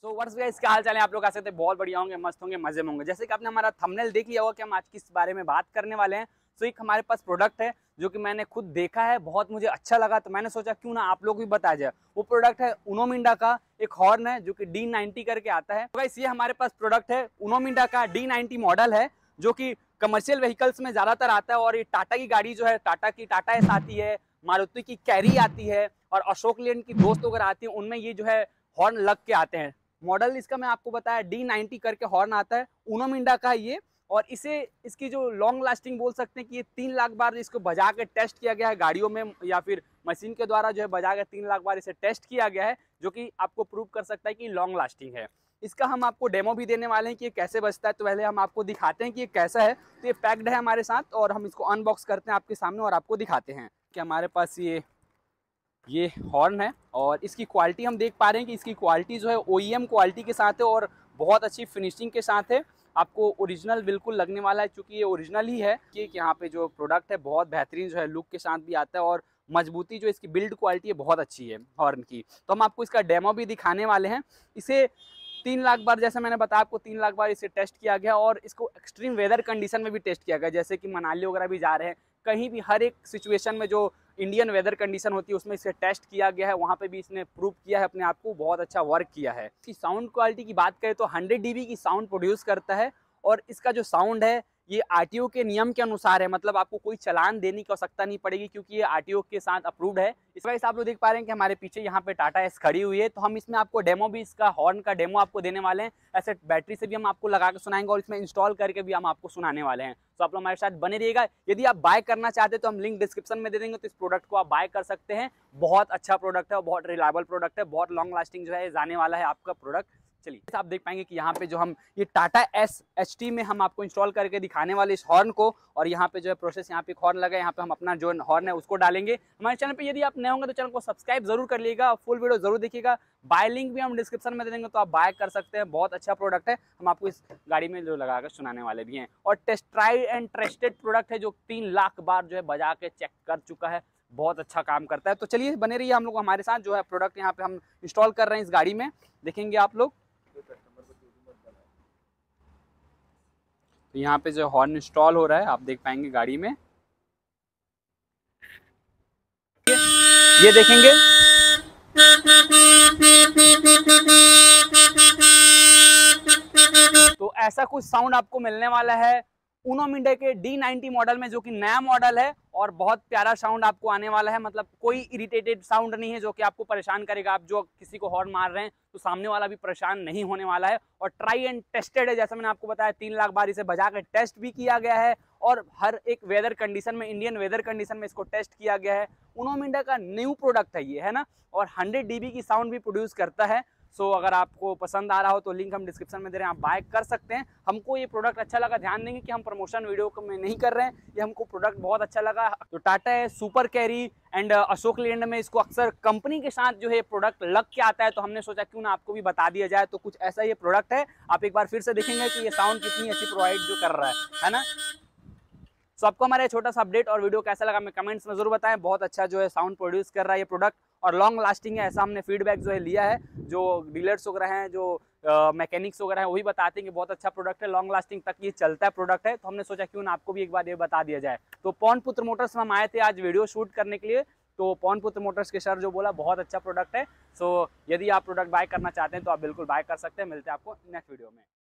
So what's guys, क्या हाल चाल है आप लोग? आ सकते बहुत बढ़िया होंगे, मस्त होंगे, मजे में होंगे। जैसे कि आपने हमारा थंबनेल देख लिया होगा कि हम आज किस बारे में बात करने वाले हैं। सो एक हमारे पास प्रोडक्ट है जो कि मैंने खुद देखा है, बहुत मुझे अच्छा लगा, तो मैंने सोचा क्यों ना आप लोग भी बताया जाए। वो प्रोडक्ट है उनोमिंडा का एक हॉर्न है जो कि D90 करके आता है। तो गाइस ये हमारे पास प्रोडक्ट है उनोमिंडा का D90 मॉडल है जो कि कमर्शियल व्हीकल्स में ज्यादातर आता है। और ये टाटा की गाड़ी जो है, टाटा एस आती है, मारुति की कैरी आती है और अशोक लेलैंड की दोस्त वगैरह आती है, उनमें ये जो है हॉर्न लग के आते हैं। मॉडल इसका मैं आपको बताया D90 करके हॉर्न आता है, उनोमिंडा का ये। और इसे इसकी जो लॉन्ग लास्टिंग बोल सकते हैं कि ये 3 लाख बार इसको बजा के टेस्ट किया गया है गाड़ियों में, या फिर मशीन के द्वारा जो है बजा के 3 लाख बार इसे टेस्ट किया गया है, जो कि आपको प्रूव कर सकता है कि लॉन्ग लास्टिंग है। इसका हम आपको डेमो भी देने वाले हैं कि ये कैसे बजता है। तो पहले हम आपको दिखाते हैं कि ये कैसा है। तो ये पैक्ड है हमारे साथ और हम इसको अनबॉक्स करते हैं आपके सामने और आपको दिखाते हैं कि हमारे पास ये हॉर्न है। और इसकी क्वालिटी हम देख पा रहे हैं कि इसकी क्वालिटी जो है OEM क्वालिटी के साथ है और बहुत अच्छी फिनिशिंग के साथ है। आपको ओरिजिनल बिल्कुल लगने वाला है, क्योंकि ये ओरिजिनल ही है। कि यहाँ पे जो प्रोडक्ट है बहुत बेहतरीन जो है लुक के साथ भी आता है और मजबूती जो इसकी बिल्ड क्वालिटी है बहुत अच्छी है हॉर्न की। तो हम आपको इसका डेमो भी दिखाने वाले हैं। इसे 3 लाख बार, जैसे मैंने बताया आपको, 3 लाख बार इसे टेस्ट किया गया और इसको एक्सट्रीम वेदर कंडीशन में भी टेस्ट किया गया। जैसे कि मनाली वगैरह भी जा रहे हैं, कहीं भी हर एक सिचुएशन में जो इंडियन वेदर कंडीशन होती है उसमें इसे टेस्ट किया गया है। वहाँ पे भी इसने प्रूव किया है अपने आप को, बहुत अच्छा वर्क किया है। इसकी साउंड क्वालिटी की बात करें तो 100 dB की साउंड प्रोड्यूस करता है। और इसका जो साउंड है ये RTO के नियम के अनुसार है, मतलब आपको कोई चालान देने की आवश्यकता नहीं पड़ेगी, क्योंकि ये RTO के साथ अप्रूव्ड है। इस वजह से आप लोग देख पा रहे हैं कि हमारे पीछे यहाँ पे टाटा एस खड़ी हुई है। तो हम इसमें आपको डेमो भी, इसका हॉर्न का डेमो आपको देने वाले हैं। ऐसे बैटरी से भी हम आपको लगा के सुनाएंगे और इसमें इंस्टॉल करके भी हम आपको सुनाने वाले हैं। तो आप लोग हमारे साथ बने रहिएगा। यदि आप बाय करना चाहते हैं तो हम लिंक डिस्क्रिप्शन में दे देंगे, तो इस प्रोडक्ट को आप बाय कर सकते हैं। बहुत अच्छा प्रोडक्ट है और बहुत रिलायबल प्रोडक्ट है, बहुत लॉन्ग लास्टिंग जो है जाने वाला है आपका प्रोडक्ट। चलिए आप देख पाएंगे कि यहाँ पे जो हम ये टाटा एस HT में हम आपको इंस्टॉल करके दिखाने वाले इस हॉर्न को। और यहाँ पे जो है प्रोसेस, यहाँ पे एक हॉर्न लगा है, यहाँ पे हम अपना जो हॉर्न है उसको डालेंगे। हमारे चैनल पे यदि आप नए होंगे तो चैनल को सब्सक्राइब जरूर कर लीजिएगा, फुल वीडियो जरूर देखिएगा। बाय लिंक भी हम डिस्क्रिप्शन में दे देंगे, तो आप बाय कर सकते हैं। बहुत अच्छा प्रोडक्ट है, हम आपको इस गाड़ी में जो लगा कर सुनाने वाले भी हैं। और test try and trusted product है जो 3 लाख बार जो है बजा के चेक कर चुका है, बहुत अच्छा काम करता है। तो चलिए बने रहिए हम लोग हमारे साथ। जो है प्रोडक्ट यहाँ पे हम इंस्टॉल कर रहे हैं इस गाड़ी में, देखेंगे आप लोग। तो यहाँ पे जो हॉर्न इंस्टॉल हो रहा है आप देख पाएंगे गाड़ी में, ये देखेंगे। तो ऐसा कुछ साउंड आपको मिलने वाला है उनोमिंडा के D90 मॉडल में, जो कि नया मॉडल है। और बहुत प्यारा साउंड आपको आने वाला है, मतलब कोई इरिटेटेड साउंड नहीं है जो कि आपको परेशान करेगा। आप जो किसी को हॉर्न मार रहे हैं तो सामने वाला भी परेशान नहीं होने वाला है। और ट्राई एंड टेस्टेड है, जैसा मैंने आपको बताया 3 लाख बार इसे बजा कर टेस्ट भी किया गया है। और हर एक वेदर कंडीशन में, इंडियन वेदर कंडीशन में इसको टेस्ट किया गया है। उनोमिंडा का न्यू प्रोडक्ट है ये, है ना। और 100 dB की साउंड भी प्रोड्यूस करता है। सो अगर आपको पसंद आ रहा हो तो लिंक हम डिस्क्रिप्शन में दे रहे हैं, आप बाय कर सकते हैं। हमको ये प्रोडक्ट अच्छा लगा, ध्यान देंगे कि हम प्रमोशन वीडियो में नहीं कर रहे हैं, ये हमको प्रोडक्ट बहुत अच्छा लगा। तो टाटा है super carry and Ashok Leyland में इसको अक्सर कंपनी के साथ जो है प्रोडक्ट लग के आता है, तो हमने सोचा क्यों ना आपको भी बता दिया जाए। तो कुछ ऐसा ये प्रोडक्ट है, आप एक बार फिर से देखेंगे कि ये साउंड कितनी अच्छी प्रोवाइड जो कर रहा है ना। तो आपको हमारा छोटा सा अपडेट और वीडियो कैसा लगा हमें कमेंट्स में जरूर बताएं। बहुत अच्छा जो है साउंड प्रोड्यूस कर रहा है ये प्रोडक्ट और लॉन्ग लास्टिंग है, ऐसा हमने फीडबैक जो है लिया है। जो डीलर्स वगैरह हैं, जो मैकेनिक्स वगैरह हैं, वही बताते हैं कि बहुत अच्छा प्रोडक्ट है, लॉन्ग लास्टिंग तक ये चलता है प्रोडक्ट है। तो हमने सोचा क्यों ना आपको भी एक बार ये बता दिया जाए। तो पवन पुत्र मोटर्स में हम आए थे आज वीडियो शूट करने के लिए। तो पवन पुत्र मोटर्स के सर जो बोला बहुत अच्छा प्रोडक्ट है। सो यदि आप प्रोडक्ट बाय करना चाहते हैं तो आप बिल्कुल बाय कर सकते हैं। मिलते हैं आपको नेक्स्ट वीडियो में।